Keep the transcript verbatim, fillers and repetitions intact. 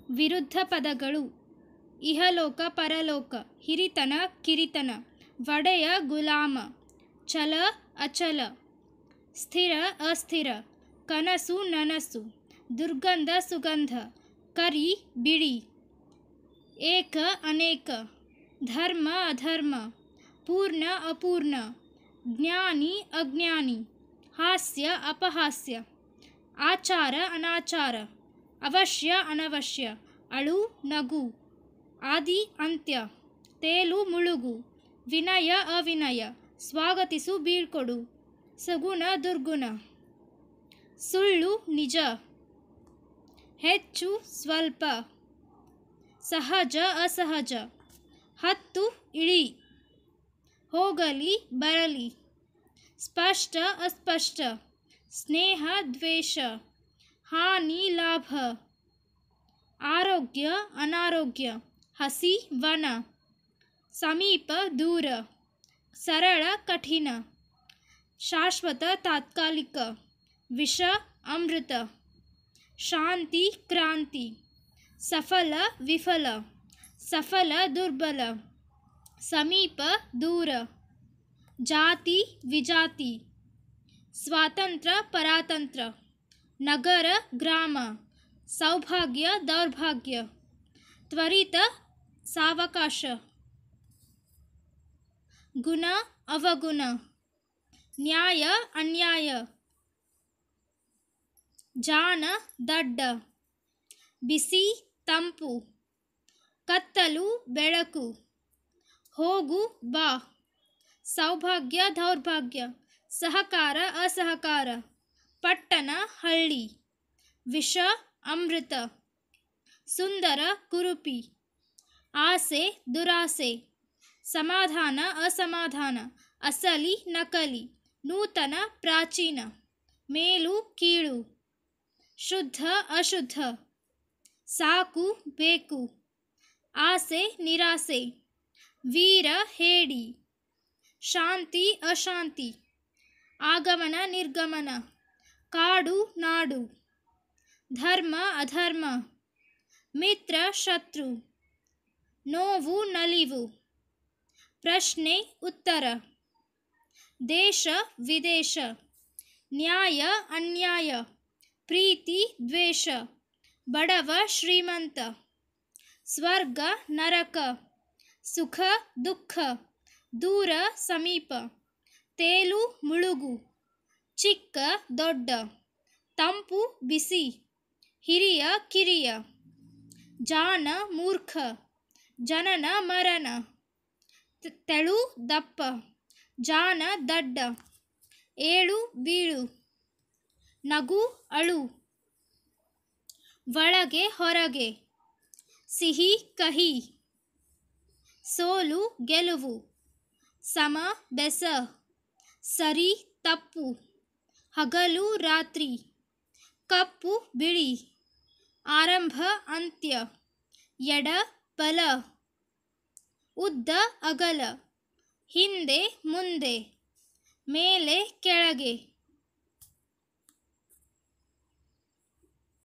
ವಿರುದ್ಧ ಪದಗಳು: ಇಹಲೋಕ ಪರಲೋಕ, ಹಿರಿತನ ಕಿರಿತನ, ಒಡೆಯ ಗುಲಾಮ, ಚಲ ಅಚಲ, ಸ್ಥಿರ ಅಸ್ಥಿರ, ಕನಸು ನನಸು, ದುರ್ಗಂಧ ಸುಗಂಧ, ಕರಿ ಬಿಳಿ, ಏಕ ಅನೇಕ, ಧರ್ಮ ಅಧರ್ಮ, ಪೂರ್ಣ ಅಪೂರ್ಣ, ಜ್ಞಾನಿ ಅಜ್ಞಾನಿ, ಹಾಸ್ಯ ಅಪಹಾಸ್ಯ, ಆಚಾರ ಅನಾಚಾರ, ಅವಶ್ಯ ಅನವಶ್ಯ, ಅಳು ನಗು, ಆದಿ ಅಂತ್ಯ, ತೇಲು ಮುಳುಗು, ವಿನಯ ಅವಿನಯ, ಸ್ವಾಗತಿಸು ಬೀಳ್ಕೊಡು, ಸಗುಣ ದುರ್ಗುಣ, ಸುಳ್ಳು ನಿಜ, ಹೆಚ್ಚು ಸ್ವಲ್ಪ, ಸಹಜ ಅಸಹಜ, ಹತ್ತು ಇಳಿ, ಹೋಗಲಿ ಬರಲಿ, ಸ್ಪಷ್ಟ ಅಸ್ಪಷ್ಟ, ಸ್ನೇಹ ದ್ವೇಷ, ಹಾನಿ ಲಾಭ, ಆರೋಗ್ಯ ಅನಾರೋಗ್ಯ, ಹಸಿ ವನ, ಸಮೀಪ ದೂರ, ಸರಳ ಕಠಿಣ, ಶಾಶ್ವತ ತಾತ್ಕಾಲಿಕ, ವಿಷ ಅಮೃತ, ಶಾಂತಿ ಕ್ರಾಂತಿ, ಸಫಲ ವಿಫಲ, ಸಫಲ ದುರ್ಬಲ, ಸಮೀಪ ದೂರ, ಜಾತಿ ವಿಜಾತಿ, ಸ್ವಾತಂತ್ರ್ಯ ಪರಾತಂತ್ರ, ನಗರ ಗ್ರಾಮ, ಸೌಭಾಗ್ಯ ದೌರ್ಭಾಗ್ಯ, ತ್ವರಿತ ಸಾವಕಾಶ, ಗುಣ ಅವಗುಣ, ನ್ಯಾಯ ಅನ್ಯಾಯ, ಜಾಣ ದಡ್ಡ, ಬಿಸಿ ತಂಪು, ಕತ್ತಲು ಬೆಳಕು, ಹೋಗು ಬಾ, ಸೌಭಾಗ್ಯ ದೌರ್ಭಾಗ್ಯ, ಸಹಕಾರ ಅಸಹಕಾರ, ಪಟ್ಟಣ ಹಳ್ಳಿ, ವಿಷ ಅಮೃತ, ಸುಂದರ ಕುರುಪಿ, ಆಸೆ ದುರಾಸೆ, ಸಮಾಧಾನ ಅಸಮಾಧಾನ, ಅಸಲಿ ನಕಲಿ, ನೂತನ ಪ್ರಾಚೀನ, ಮೇಲು ಕೀಳು, ಶುದ್ಧ ಅಶುದ್ಧ, ಸಾಕು ಬೇಕು, ಆಸೆ ನಿರಾಸೆ, ವೀರ ಹೇಡಿ, ಶಾಂತಿ ಅಶಾಂತಿ, ಆಗಮನ ನಿರ್ಗಮನ, ಕಾಡು ನಾಡು, ಧರ್ಮ ಅಧರ್ಮ, ಮಿತ್ರ ಶತ್ರು, ನೋವು ನಲಿವು, ಪ್ರಶ್ನೆ ಉತ್ತರ, ದೇಶ ವಿದೇಶ, ನ್ಯಾಯ ಅನ್ಯಾಯ, ಪ್ರೀತಿ ದ್ವೇಷ, ಬಡವ ಶ್ರೀಮಂತ, ಸ್ವರ್ಗ ನರಕ, ಸುಖ ದುಃಖ, ದೂರ ಸಮೀಪ, ತೇಲು ಮುಳುಗು, ಚಿಕ್ಕ ದೊಡ್ಡ, ತಂಪು ಬಿಸಿ, ಹಿರಿಯ ಕಿರಿಯ, ಜಾಣ ಮೂರ್ಖ, ಜನನ ಮರಣ, ತೆಳು ದಪ್ಪ, ಜಾಣ ದಡ್ಡ, ಏಳು ಬೀಳು, ನಗು ಅಳು, ಒಳಗೆ ಹೊರಗೆ, ಸಿಹಿ ಕಹಿ, ಸೋಲು ಗೆಲುವು, ಸಮ ಬೆಸ, ಸರಿ ತಪ್ಪು, ಹಗಲು ರಾತ್ರಿ, ಕಪ್ಪು ಬಿಳಿ, ಆರಂಭ ಅಂತ್ಯ, ಎಡ ಬಲ, ಉದ್ದ ಅಗಲ, ಹಿಂದೆ ಮುಂದೆ, ಮೇಲೆ ಕೆಳಗೆ,